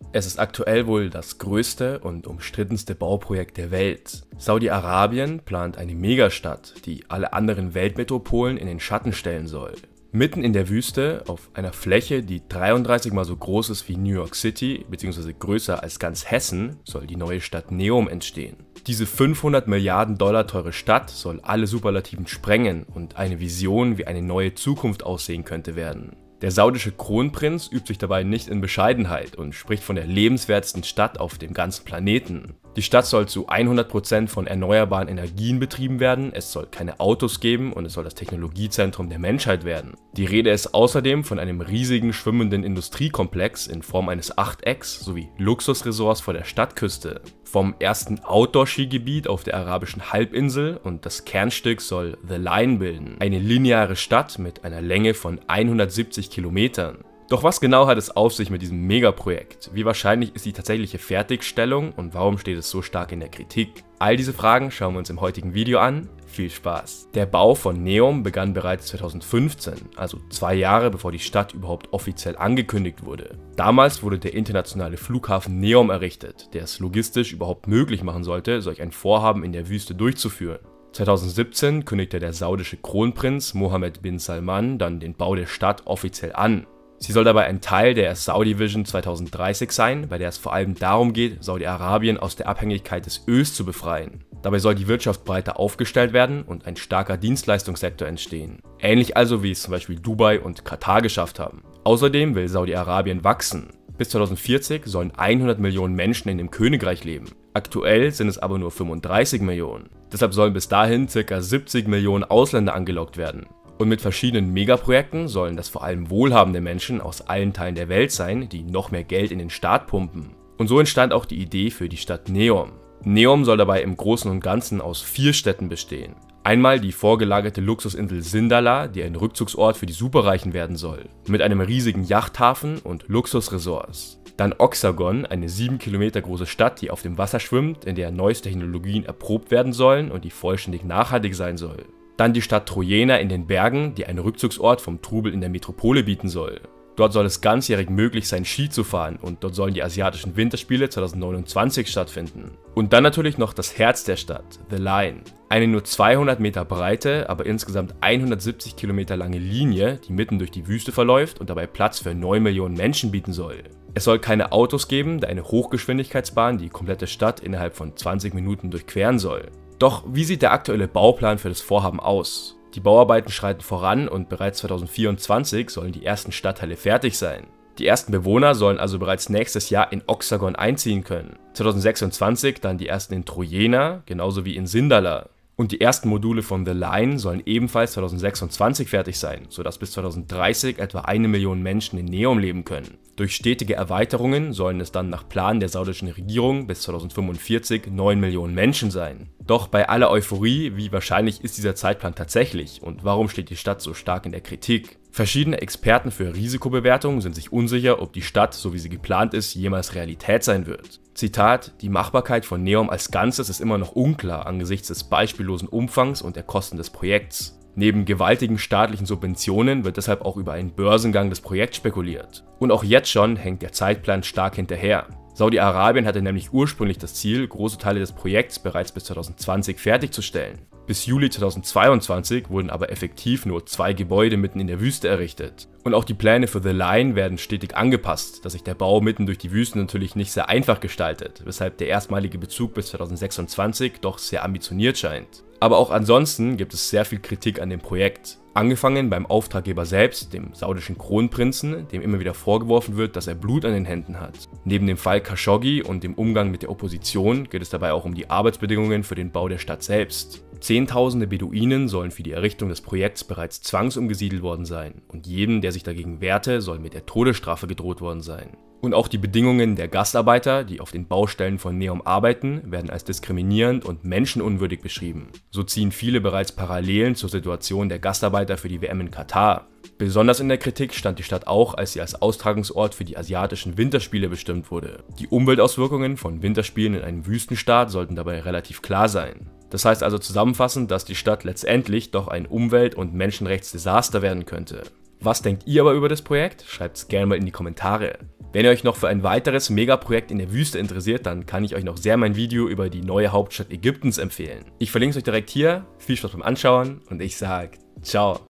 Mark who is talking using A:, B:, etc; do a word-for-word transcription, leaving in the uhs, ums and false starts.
A: Es ist aktuell wohl das größte und umstrittenste Bauprojekt der Welt. Saudi-Arabien plant eine Megastadt, die alle anderen Weltmetropolen in den Schatten stellen soll. Mitten in der Wüste, auf einer Fläche, die dreiunddreißig mal so groß ist wie New York City, bzw. größer als ganz Hessen, soll die neue Stadt Neom entstehen. Diese fünfhundert Milliarden Dollar teure Stadt soll alle Superlativen sprengen und eine Vision, wie eine neue Zukunft aussehen könnte, werden. Der saudische Kronprinz übt sich dabei nicht in Bescheidenheit und spricht von der lebenswertesten Stadt auf dem ganzen Planeten. Die Stadt soll zu hundert Prozent von erneuerbaren Energien betrieben werden, es soll keine Autos geben und es soll das Technologiezentrum der Menschheit werden. Die Rede ist außerdem von einem riesigen schwimmenden Industriekomplex in Form eines Achtecks sowie Luxusresorts vor der Stadtküste. Vom ersten Outdoor-Skigebiet auf der arabischen Halbinsel und das Kernstück soll The Line bilden, eine lineare Stadt mit einer Länge von hundertsiebzig Kilometern. Doch was genau hat es auf sich mit diesem Megaprojekt? Wie wahrscheinlich ist die tatsächliche Fertigstellung und warum steht es so stark in der Kritik? All diese Fragen schauen wir uns im heutigen Video an. Viel Spaß! Der Bau von Neom begann bereits zweitausendfünfzehn, also zwei Jahre bevor die Stadt überhaupt offiziell angekündigt wurde. Damals wurde der internationale Flughafen Neom errichtet, der es logistisch überhaupt möglich machen sollte, solch ein Vorhaben in der Wüste durchzuführen. zweitausendsiebzehn kündigte der saudische Kronprinz Mohammed bin Salman dann den Bau der Stadt offiziell an. Sie soll dabei ein Teil der Saudi Vision zweitausenddreißig sein, bei der es vor allem darum geht, Saudi-Arabien aus der Abhängigkeit des Öls zu befreien. Dabei soll die Wirtschaft breiter aufgestellt werden und ein starker Dienstleistungssektor entstehen. Ähnlich also wie es zum Beispiel Dubai und Katar geschafft haben. Außerdem will Saudi-Arabien wachsen. Bis zweitausendvierzig sollen hundert Millionen Menschen in dem Königreich leben. Aktuell sind es aber nur fünfunddreißig Millionen. Deshalb sollen bis dahin ca. siebzig Millionen Ausländer angelockt werden. Und mit verschiedenen Megaprojekten sollen das vor allem wohlhabende Menschen aus allen Teilen der Welt sein, die noch mehr Geld in den Staat pumpen. Und so entstand auch die Idee für die Stadt Neom. Neom soll dabei im Großen und Ganzen aus vier Städten bestehen. Einmal die vorgelagerte Luxusinsel Sindalah, die ein Rückzugsort für die Superreichen werden soll, mit einem riesigen Yachthafen und Luxusresorts. Dann Oxagon, eine sieben Kilometer große Stadt, die auf dem Wasser schwimmt, in der neueste Technologien erprobt werden sollen und die vollständig nachhaltig sein soll. Dann die Stadt Trojena in den Bergen, die einen Rückzugsort vom Trubel in der Metropole bieten soll. Dort soll es ganzjährig möglich sein, Ski zu fahren und dort sollen die asiatischen Winterspiele zweitausendneunundzwanzig stattfinden. Und dann natürlich noch das Herz der Stadt, The Line. Eine nur zweihundert Meter breite, aber insgesamt hundertsiebzig Kilometer lange Linie, die mitten durch die Wüste verläuft und dabei Platz für neun Millionen Menschen bieten soll. Es soll keine Autos geben, da eine Hochgeschwindigkeitsbahn die komplette Stadt innerhalb von zwanzig Minuten durchqueren soll. Doch wie sieht der aktuelle Bauplan für das Vorhaben aus? Die Bauarbeiten schreiten voran und bereits zweitausendvierundzwanzig sollen die ersten Stadtteile fertig sein. Die ersten Bewohner sollen also bereits nächstes Jahr in Oxagon einziehen können. zweitausendsechsundzwanzig dann die ersten in Trojena, genauso wie in Sindalah. Und die ersten Module von The Line sollen ebenfalls zweitausendsechsundzwanzig fertig sein, sodass bis zweitausenddreißig etwa eine Million Menschen in Neom leben können. Durch stetige Erweiterungen sollen es dann nach Plan der saudischen Regierung bis zweitausendfünfundvierzig neun Millionen Menschen sein. Doch bei aller Euphorie, wie wahrscheinlich ist dieser Zeitplan tatsächlich und warum steht die Stadt so stark in der Kritik? Verschiedene Experten für Risikobewertung sind sich unsicher, ob die Stadt, so wie sie geplant ist, jemals Realität sein wird. Zitat: Die Machbarkeit von Neom als Ganzes ist immer noch unklar angesichts des beispiellosen Umfangs und der Kosten des Projekts. Neben gewaltigen staatlichen Subventionen wird deshalb auch über einen Börsengang des Projekts spekuliert. Und auch jetzt schon hängt der Zeitplan stark hinterher. Saudi-Arabien hatte nämlich ursprünglich das Ziel, große Teile des Projekts bereits bis zweitausendzwanzig fertigzustellen. Bis Juli zweitausendzweiundzwanzig wurden aber effektiv nur zwei Gebäude mitten in der Wüste errichtet. Und auch die Pläne für The Line werden stetig angepasst, da sich der Bau mitten durch die Wüste natürlich nicht sehr einfach gestaltet, weshalb der erstmalige Bezug bis zweitausendsechsundzwanzig doch sehr ambitioniert scheint. Aber auch ansonsten gibt es sehr viel Kritik an dem Projekt. Angefangen beim Auftraggeber selbst, dem saudischen Kronprinzen, dem immer wieder vorgeworfen wird, dass er Blut an den Händen hat. Neben dem Fall Khashoggi und dem Umgang mit der Opposition geht es dabei auch um die Arbeitsbedingungen für den Bau der Stadt selbst. Zehntausende Beduinen sollen für die Errichtung des Projekts bereits zwangsumgesiedelt worden sein und jedem, der sich dagegen wehrte, soll mit der Todesstrafe gedroht worden sein. Und auch die Bedingungen der Gastarbeiter, die auf den Baustellen von Neom arbeiten, werden als diskriminierend und menschenunwürdig beschrieben. So ziehen viele bereits Parallelen zur Situation der Gastarbeiter für die W M in Katar. Besonders in der Kritik stand die Stadt auch, als sie als Austragungsort für die asiatischen Winterspiele bestimmt wurde. Die Umweltauswirkungen von Winterspielen in einem Wüstenstaat sollten dabei relativ klar sein. Das heißt also zusammenfassend, dass die Stadt letztendlich doch ein Umwelt- und Menschenrechtsdesaster werden könnte. Was denkt ihr aber über das Projekt? Schreibt es gerne mal in die Kommentare. Wenn ihr euch noch für ein weiteres Megaprojekt in der Wüste interessiert, dann kann ich euch noch sehr mein Video über die neue Hauptstadt Ägyptens empfehlen. Ich verlinke es euch direkt hier. Viel Spaß beim Anschauen und ich sage ciao.